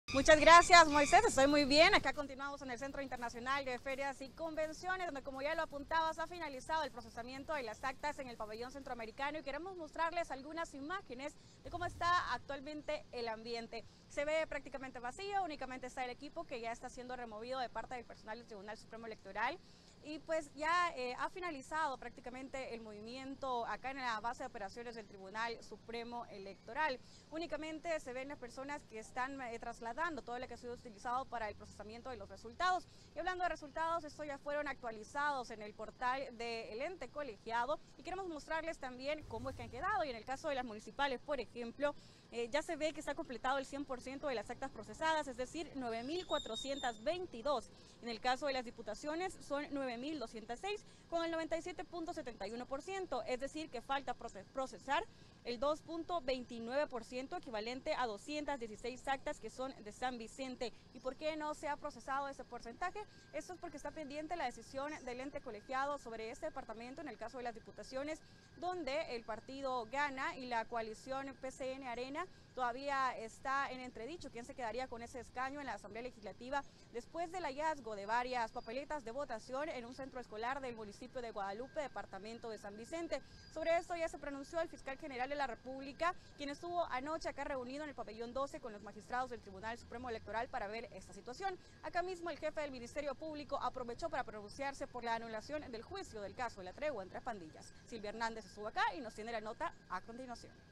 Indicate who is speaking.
Speaker 1: Muchas gracias, Moisés. Estoy muy bien. Acá continuamos en el Centro Internacional de Ferias y Convenciones, donde, como ya lo apuntabas, ha finalizado el procesamiento de las actas en el pabellón centroamericano y queremos mostrarles algunas imágenes de cómo está actualmente el ambiente. Se ve prácticamente vacío, únicamente está el equipo que ya está siendo removido de parte del personal del Tribunal Supremo Electoral. Y pues ya ha finalizado prácticamente el movimiento acá en la base de operaciones del Tribunal Supremo Electoral. Únicamente se ven las personas que están trasladando todo lo que ha sido utilizado para el procesamiento de los resultados. Y hablando de resultados, estos ya fueron actualizados en el portal del ente colegiado y queremos mostrarles también cómo es que han quedado. Y en el caso de las municipales, por ejemplo, ya se ve que se ha completado el 100% de las actas procesadas, es decir, 9.422. En el caso de las diputaciones son 9.206 con el 97.71%, es decir, que falta procesar el 2.29%, equivalente a 216 actas que son de San Vicente. ¿Y por qué no se ha procesado ese porcentaje? Esto es porque está pendiente la decisión del ente colegiado sobre este departamento en el caso de las diputaciones, donde el partido Gana y la coalición PCN Arena todavía está en entredicho quién se quedaría con ese escaño en la Asamblea Legislativa después del hallazgo de varias papeletas de votación en un centro escolar del municipio de Guadalupe, departamento de San Vicente. Sobre esto ya se pronunció el fiscal general de la República, quien estuvo anoche acá reunido en el pabellón 12 con los magistrados del Tribunal Supremo Electoral para ver esta situación. Acá mismo el jefe del Ministerio Público aprovechó para pronunciarse por la anulación del juicio del caso de la tregua entre pandillas. Silvia Hernández estuvo acá y nos tiene la nota a continuación.